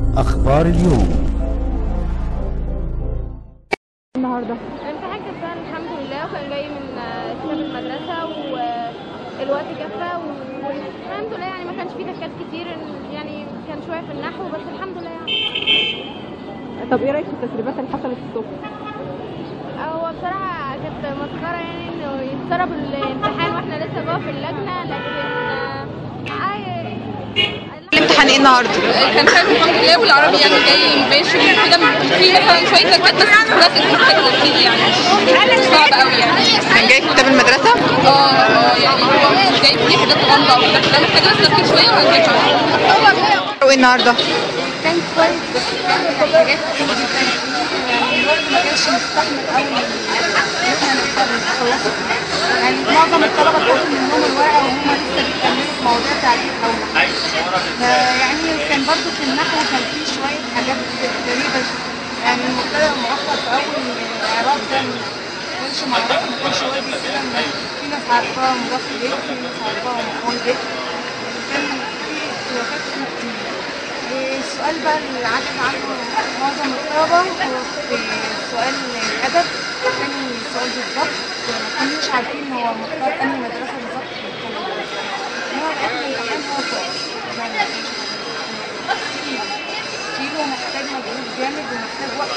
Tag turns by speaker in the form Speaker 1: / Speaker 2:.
Speaker 1: أخبار اليوم.
Speaker 2: النهارده
Speaker 3: الامتحان كان سهل الحمد لله، وكان جاي من كتاب المدرسة والوقت كفى والحمد لله. يعني ما كانش فيه تكات كتير، يعني كان شوية في النحو بس الحمد لله. يعني
Speaker 2: طب ايه رايك في التسريبات اللي حصلت الصبح؟
Speaker 3: هو بصراحة كانت مسخرة، يعني انه يتسرب الامتحان واحنا لسه جوه في اللجنة، لكن
Speaker 4: الامتحان ايه النهارده؟
Speaker 5: كان حلو الحمد لله، والعربي يعني جاي مباشر وكده، في مثلا شويه تكات بس كلاسيك محتاجه تركيز، يعني مش صعب قوي يعني.
Speaker 4: كان جاي في كتاب المدرسه؟
Speaker 5: يعني هو مش جاي فيه حاجات غامضه او كده، فده محتاجه بس تركيز شويه وهنجيبها.
Speaker 4: وايه النهارده؟
Speaker 6: كان كويس بس كان حاجات كتير جدا، يعني الوقت ما كانش مستحمل قوي ان احنا نقدر نخلصه. يعني معظم الطلبه بتاخد منهم الورقه وهم لسه بيكملوا في مواضيع تعديل اول. يعني كان برضو في النحو كان فيه شويه حاجات غريبه، يعني المبتدا المؤخر في اول الاعراب ده ما كانش معروف، ما كانش واضح كده، في ناس عارفاها مضاف اليه وفي ناس عارفاها مفعول به. كان في اختلافات كتير. السؤال بقى اللي عجب عنه معظم الطلبة هو في سؤال الأدب، كان السؤال بالظبط ما كناش عارفين هو مختار أنهي مدرسة بالظبط في الكلام ده. إنما بقيت الامتحان هو كويس، يعني كتير ومحتاج مجهود جامد ومحتاج وقت